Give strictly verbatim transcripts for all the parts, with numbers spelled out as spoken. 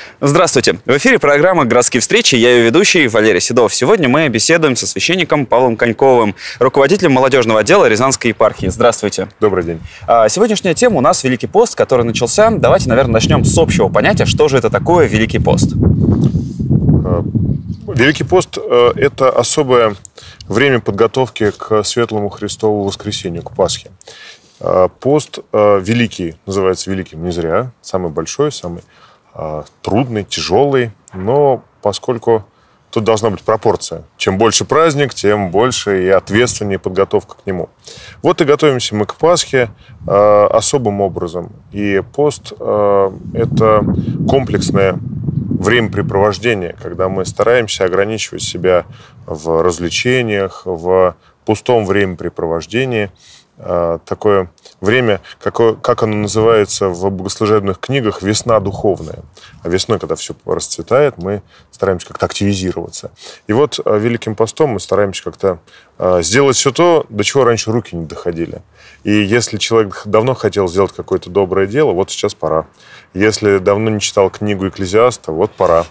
Здравствуйте! В эфире программа «Городские встречи». Я ее ведущий Валерий Седов. Сегодня мы беседуем со священником Павлом Коньковым, руководителем молодежного отдела Рязанской епархии. Здравствуйте! Добрый день! А, сегодняшняя тема у нас Великий пост, который начался. Давайте, наверное, начнем с общего понятия, что же это такое Великий пост. Великий пост – это особое время подготовки к Светлому Христову воскресению, к Пасхе. Пост великий, называется великим не зря, самый большой, самый трудный, тяжелый, но поскольку тут должна быть пропорция. Чем больше праздник, тем больше и ответственнее подготовка к нему. Вот и готовимся мы к Пасхе э, особым образом. И пост э, – это комплексное времяпрепровождение, когда мы стараемся ограничивать себя в развлечениях, в пустом времяпрепровождении. Такое время, какое, как оно называется в богослужебных книгах, весна духовная. А весной, когда все расцветает, мы стараемся как-то активизироваться. И вот Великим постом мы стараемся как-то сделать все то, до чего раньше руки не доходили. И если человек давно хотел сделать какое-то доброе дело, вот сейчас пора. Если давно не читал книгу Экклезиаста, вот пора.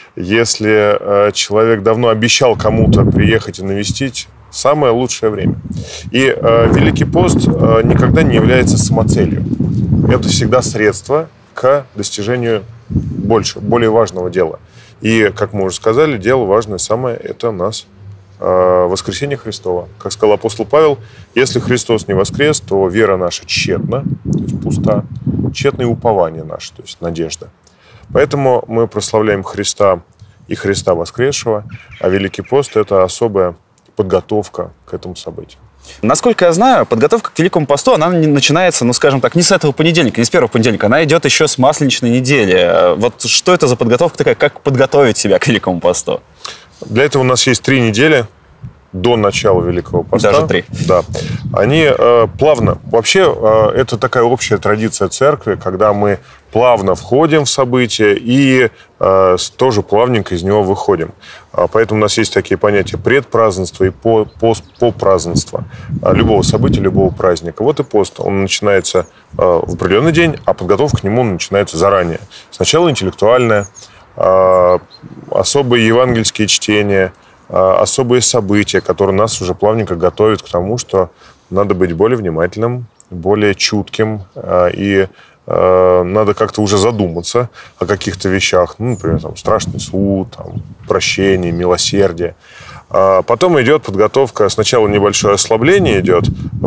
Если человек давно обещал кому-то приехать и навестить, самое лучшее время. И э, Великий пост э, никогда не является самоцелью. Это всегда средство к достижению больше, более важного дела. И, как мы уже сказали, дело важное самое – это у нас э, воскресение Христова. Как сказал апостол Павел, если Христос не воскрес, то вера наша тщетна, то есть пуста, тщетно и упование наше, то есть надежда. Поэтому мы прославляем Христа и Христа воскресшего, а Великий пост – это особая подготовка к этому событию. Насколько я знаю, подготовка к Великому посту, она начинается, ну, скажем так, не с этого понедельника, не с первого понедельника, она идет еще с Масленичной недели. Вот что это за подготовка такая, как подготовить себя к Великому посту? Для этого у нас есть три недели до начала Великого поста. Даже три. Да. Они э, плавно... Вообще, э, это такая общая традиция церкви, когда мы плавно входим в событие и э, тоже плавненько из него выходим. А поэтому у нас есть такие понятия предпразднества и по, пост, попразднества любого события, любого праздника. Вот и пост. Он начинается э, в определенный день, а подготовка к нему начинается заранее. Сначала интеллектуальная, э, особые евангельские чтения, особые события, которые нас уже плавненько готовят к тому, что надо быть более внимательным, более чутким, и надо как-то уже задуматься о каких-то вещах, ну, например, там, страшный суд, там, прощение, милосердие. Потом идет подготовка, сначала небольшое ослабление идет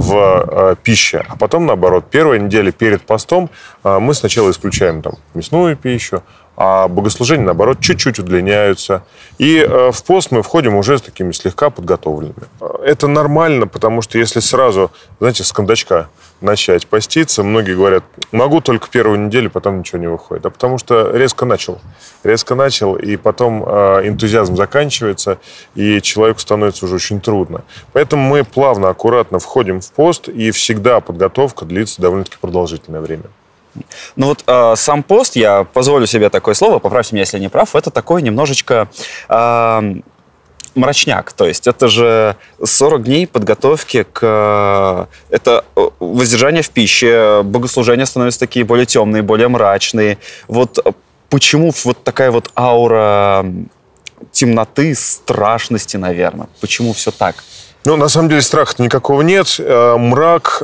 в пище, а потом, наоборот, первая неделя перед постом мы сначала исключаем там мясную пищу, а богослужения, наоборот, чуть-чуть удлиняются. И э, в пост мы входим уже с такими слегка подготовленными. Это нормально, потому что если сразу, знаете, с кондачка начать поститься, многие говорят, могу только первую неделю, потом ничего не выходит. А потому что резко начал. Резко начал, и потом э, энтузиазм заканчивается, и человеку становится уже очень трудно. Поэтому мы плавно, аккуратно входим в пост, и всегда подготовка длится довольно-таки продолжительное время. Ну вот э, сам пост, я позволю себе такое слово, поправьте меня, если я не прав, это такой немножечко э, мрачняк. То есть это же сорок дней подготовки к... Это воздержание в пище, богослужения становятся такие более темные, более мрачные. Вот почему вот такая вот аура темноты, страшности, наверное? Почему все так? Ну, на самом деле, страха никакого нет. Мрак,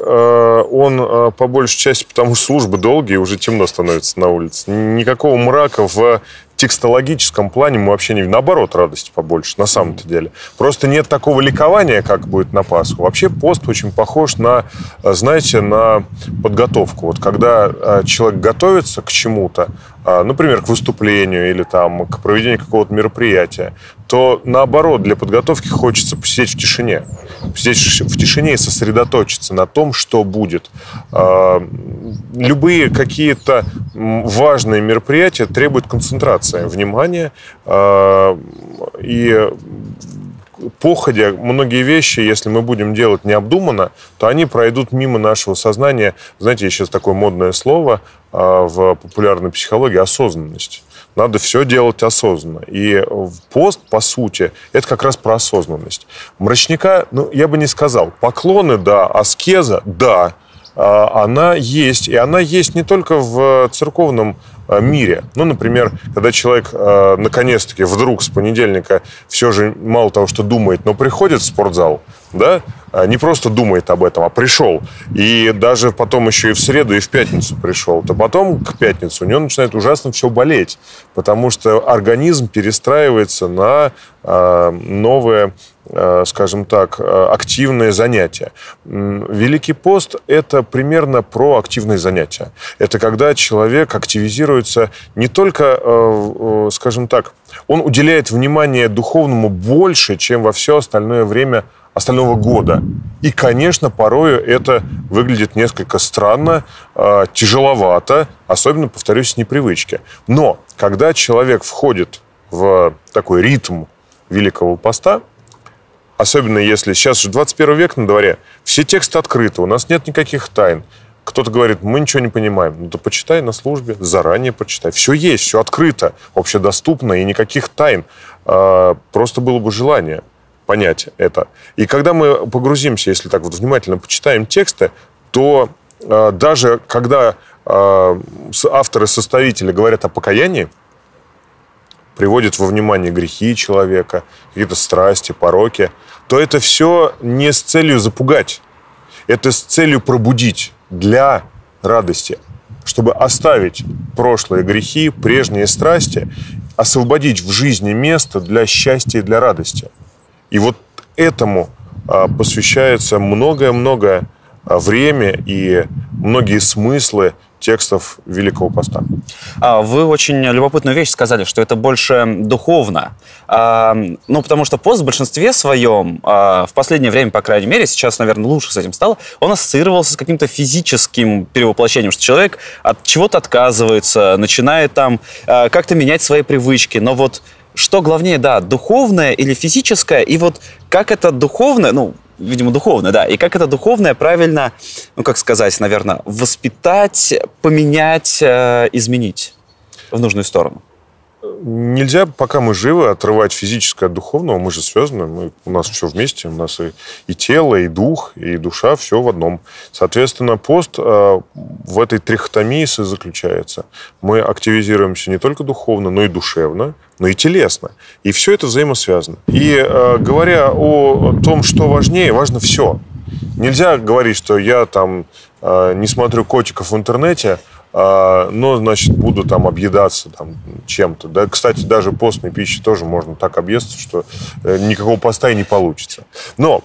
он по большей части, потому что службы долгие, уже темно становится на улице. Никакого мрака в текстологическом плане мы вообще не видим. Наоборот, радости побольше, на самом-то деле. Просто нет такого ликования, как будет на Пасху. Вообще пост очень похож на, знаете, на подготовку. Вот когда человек готовится к чему-то, например, к выступлению или там, к проведению какого-то мероприятия, то, наоборот, для подготовки хочется посидеть в тишине. Посидеть в тишине и сосредоточиться на том, что будет. Любые какие-то важные мероприятия требуют концентрации, внимания. И походя многие вещи, если мы будем делать необдуманно, то они пройдут мимо нашего сознания. Знаете, есть сейчас такое модное слово в популярной психологии – осознанность. Надо все делать осознанно. И пост, по сути, это как раз про осознанность. Мрачника, ну, я бы не сказал. Поклоны, да. Аскеза, да. Она есть. И она есть не только в церковном мире. Ну, например, когда человек наконец-таки вдруг с понедельника все же мало того, что думает, но приходит в спортзал, да, не просто думает об этом, а пришел. И даже потом еще и в среду, и в пятницу пришел. То потом к пятнице у него начинает ужасно все болеть. Потому что организм перестраивается на э, новые, э, скажем так, активные занятия. Великий пост – это примерно про активные занятия. Это когда человек активизируется не только, э, э, скажем так, он уделяет внимание духовному больше, чем во все остальное время остального года. И, конечно, порою это выглядит несколько странно, э, тяжеловато, особенно, повторюсь, с непривычки. Но когда человек входит в такой ритм Великого поста, особенно если сейчас же двадцать первый век на дворе, все тексты открыты, у нас нет никаких тайн. Кто-то говорит, мы ничего не понимаем. Ну, то почитай на службе, заранее почитай. Все есть, все открыто, общедоступно, и никаких тайн. Э, просто было бы желание понять это. И когда мы погрузимся, если так вот внимательно почитаем тексты, то э, даже когда э, авторы-составители говорят о покаянии, приводят во внимание грехи человека, какие-то страсти, пороки, то это все не с целью запугать, это с целью пробудить для радости, чтобы оставить прошлые грехи, прежние страсти, освободить в жизни место для счастья и для радости. И вот этому а, посвящается многое-многое время и многие смыслы текстов Великого поста. Вы очень любопытную вещь сказали, что это больше духовно. Ну, потому что пост в большинстве своем, в последнее время, по крайней мере, сейчас, наверное, лучше с этим стало, он ассоциировался с каким-то физическим перевоплощением, что человек от чего-то отказывается, начинает там как-то менять свои привычки. Но вот что главнее, да, духовное или физическое, и вот как это духовное, ну, видимо, духовное, да, и как это духовное правильно, ну, как сказать, наверное, воспитать, поменять, э, изменить в нужную сторону? Нельзя, пока мы живы, отрывать физическое от духовного. Мы же связаны, мы, у нас все вместе. У нас и, и тело, и дух, и душа, все в одном. Соответственно, пост э, в этой трихотомии заключается. Мы активизируемся не только духовно, но и душевно, но и телесно. И все это взаимосвязано. И э, говоря о том, что важнее, важно все. Нельзя говорить, что я там э, не смотрю котиков в интернете, но, значит, буду там объедаться там, чем-то. Да, кстати, даже постной пищей тоже можно так объесться, что никакого поста и не получится. Но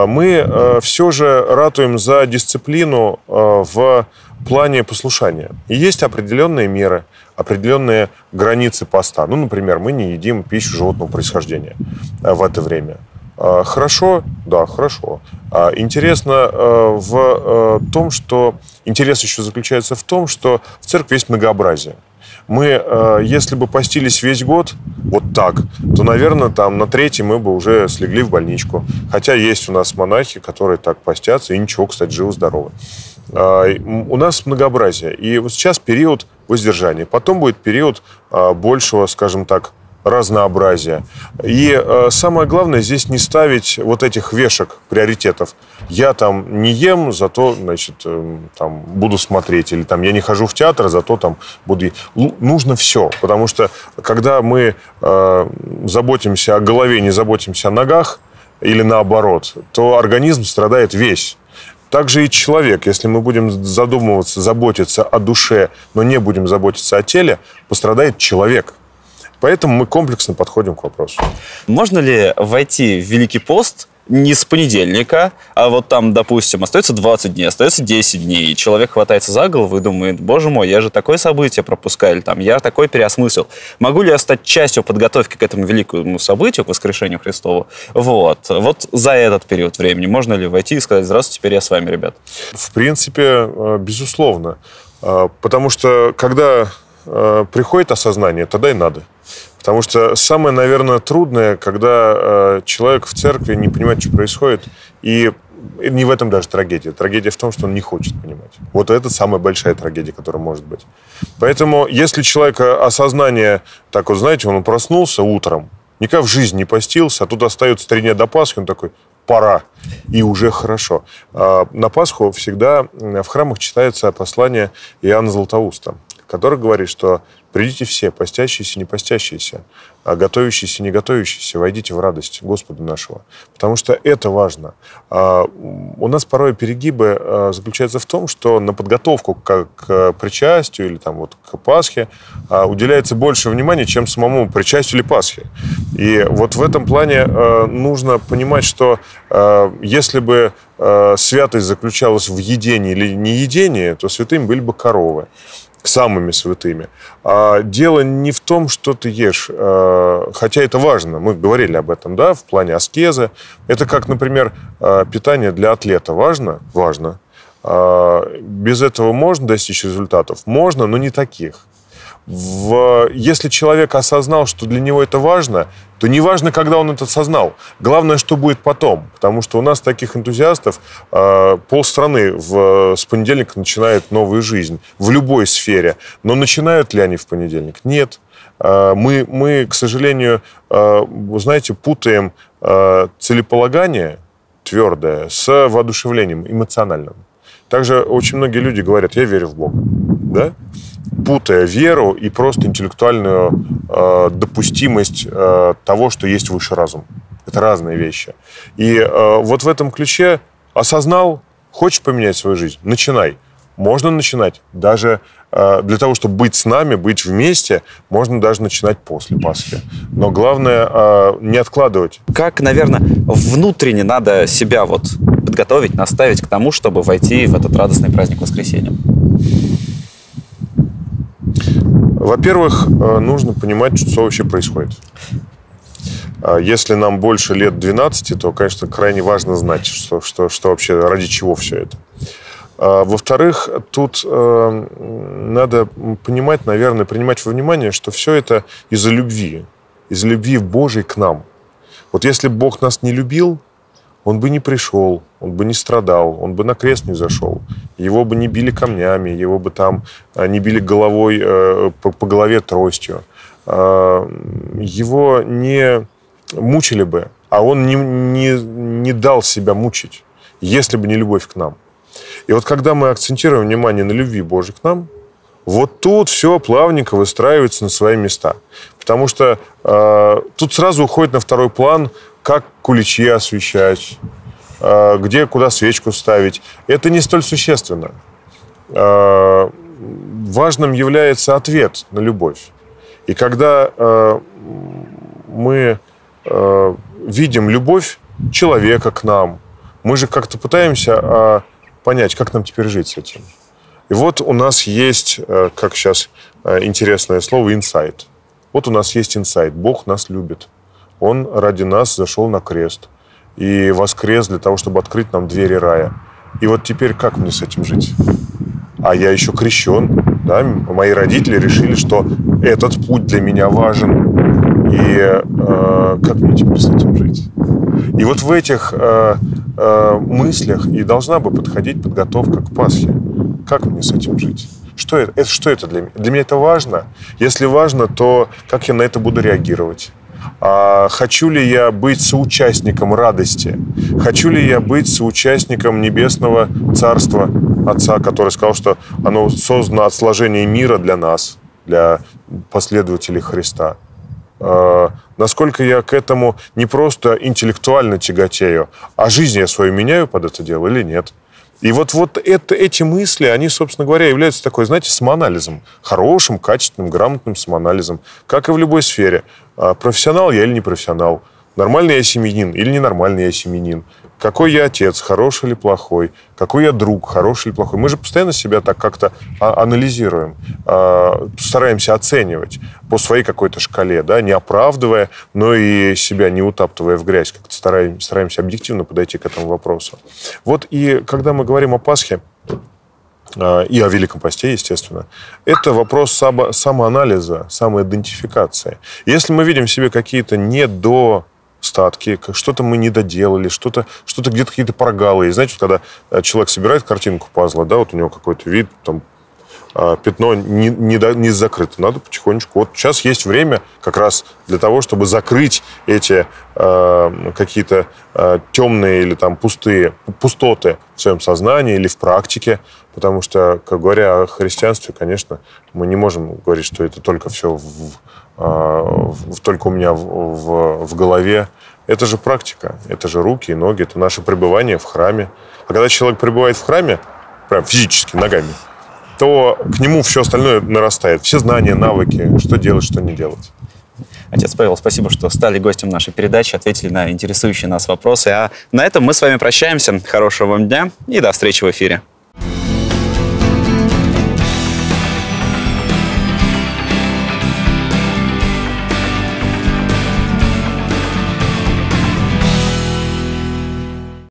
мы все же ратуем за дисциплину в плане послушания. И есть определенные меры, определенные границы поста. Ну, например, мы не едим пищу животного происхождения в это время. Хорошо? Да, хорошо. Интересно в том, что... Интерес еще заключается в том, что в церкви есть многообразие. Мы, если бы постились весь год вот так, то, наверное, там на третий мы бы уже слегли в больничку. Хотя есть у нас монахи, которые так постятся, и ничего, кстати, живы-здоровы. У нас многообразие. И вот сейчас период воздержания. Потом будет период большего, скажем так, разнообразия. И э, самое главное здесь не ставить вот этих вешек, приоритетов. Я там не ем, зато, значит, э, там буду смотреть. Или там я не хожу в театр, зато там буду... Л- нужно все. Потому что когда мы э, заботимся о голове, не заботимся о ногах, или наоборот, то организм страдает весь. Также и человек. Если мы будем задумываться, заботиться о душе, но не будем заботиться о теле, пострадает человек. Поэтому мы комплексно подходим к вопросу. Можно ли войти в Великий пост не с понедельника, а вот там, допустим, остается двадцать дней, остается десять дней, и человек хватается за голову и думает, боже мой, я же такое событие пропускаю, или там, я такое переосмыслил. Могу ли я стать частью подготовки к этому великому событию, к воскрешению Христову? Вот. Вот за этот период времени можно ли войти и сказать, здравствуйте, теперь я с вами, ребят? В принципе, безусловно. Потому что, когда приходит осознание, тогда и надо. Потому что самое, наверное, трудное, когда э, человек в церкви не понимает, что происходит, и не в этом даже трагедия. Трагедия в том, что он не хочет понимать. Вот это самая большая трагедия, которая может быть. Поэтому, если человека осознание, так вот, знаете, он проснулся утром, никак в жизни не постился, а тут остается три дня до Пасхи, он такой, пора, и уже хорошо. А на Пасху всегда в храмах читается послание Иоанна Златоуста. который говорит, что придите все, постящиеся и не постящиеся, готовящиеся и не готовящиеся, войдите в радость Господа нашего. Потому что это важно. У нас порой перегибы заключаются в том, что на подготовку к причастию или там, вот, к Пасхе уделяется больше внимания, чем самому причастию или Пасхе. И вот в этом плане нужно понимать, что если бы святость заключалась в едении или неедении, то святыми были бы коровы, самыми святыми. А дело не в том, что ты ешь, хотя это важно, мы говорили об этом, да, в плане аскезы. Это как, например, питание для атлета. Важно? Важно. Без этого можно достичь результатов? Можно, но не таких. В... Если человек осознал, что для него это важно, то не важно, когда он это осознал. Главное, что будет потом. Потому что у нас таких энтузиастов э, полстраны в, с понедельника начинает новую жизнь. В любой сфере. Но начинают ли они в понедельник? Нет. Э, мы, мы, к сожалению, э, вы знаете, путаем э, целеполагание твердое с воодушевлением эмоциональным. Также очень многие люди говорят: я верю в Бога. Да? Путая веру и просто интеллектуальную э, допустимость э, того, что есть высший разум. Это разные вещи. И э, вот в этом ключе осознал, хочешь поменять свою жизнь? Начинай. Можно начинать. Даже э, для того, чтобы быть с нами, быть вместе, можно даже начинать после Пасхи. Но главное э, не откладывать. Как, наверное, внутренне надо себя вот подготовить, наставить к тому, чтобы войти в этот радостный праздник воскресенья? Во-первых, нужно понимать, что вообще происходит. Если нам больше лет двенадцати, то, конечно, крайне важно знать, что, что, что вообще, ради чего все это. Во-вторых, тут надо понимать, наверное, принимать во внимание, что все это из-за любви. Из-за любви Божией к нам. Вот если бы Бог нас не любил, Он бы не пришел, он бы не страдал, он бы на крест не зашел. Его бы не били камнями, его бы там не били головой, по, по голове тростью. Его не мучили бы, а он не, не, не дал себя мучить, если бы не любовь к нам. И вот когда мы акцентируем внимание на любви Божьей к нам, вот тут все плавненько выстраивается на свои места. Потому что э, тут сразу уходит на второй план, как куличи освещать, э, где, куда свечку ставить. Это не столь существенно. Э, важным является ответ на любовь. И когда э, мы э, видим любовь человека к нам, мы же как-то пытаемся э, понять, как нам теперь жить с этим. И вот у нас есть, э, как сейчас э, интересное слово, инсайт. Вот у нас есть инсайт. Бог нас любит. Он ради нас зашел на крест и воскрес для того, чтобы открыть нам двери рая. И вот теперь как мне с этим жить? А я еще крещен. Да? Мои родители решили, что этот путь для меня важен. И э, как мне теперь с этим жить? И вот в этих э, э, мыслях и должна бы подходить подготовка к Пасхе. Как мне с этим жить? Что это? это? Что это для меня? Для меня это важно. Если важно, то как я на это буду реагировать? А хочу ли я быть соучастником радости? Хочу ли я быть соучастником небесного царства Отца, который сказал, что оно создано от сложения мира для нас, для последователей Христа? А насколько я к этому не просто интеллектуально тяготею, а жизнь я свою меняю под это дело или нет? И вот, вот это, эти мысли, они, собственно говоря, являются такой, знаете, самоанализом. Хорошим, качественным, грамотным самоанализом. Как и в любой сфере. Профессионал я или не профессионал? Нормальный я семьянин или ненормальный я семьянин? Какой я отец, хороший или плохой? Какой я друг, хороший или плохой? Мы же постоянно себя так как-то анализируем, стараемся оценивать по своей какой-то шкале, да, не оправдывая, но и себя не утаптывая в грязь, как-то стараемся, стараемся объективно подойти к этому вопросу. Вот и когда мы говорим о Пасхе, и о Великом Посте, естественно, это вопрос само, самоанализа, самоидентификации. Если мы видим в себе какие-то недо статки, что-то мы не доделали, что-то, что-то где-то какие-то прогалы. И знаете, когда человек собирает картинку пазла, да, вот у него какой-то вид, там, пятно не, не, до, не закрыто. Надо потихонечку. Вот сейчас есть время как раз для того, чтобы закрыть эти э, какие-то э, темные или там пустые, пустоты в своем сознании или в практике. Потому что, как говоря о христианстве, конечно, мы не можем говорить, что это только все в, в, только у меня в, в, в голове. Это же практика, это же руки и ноги, это наше пребывание в храме. А когда человек пребывает в храме, прям физически, ногами, то к нему все остальное нарастает. Все знания, навыки, что делать, что не делать. Отец Павел, спасибо, что стали гостем нашей передачи, ответили на интересующие нас вопросы. А на этом мы с вами прощаемся. Хорошего вам дня и до встречи в эфире.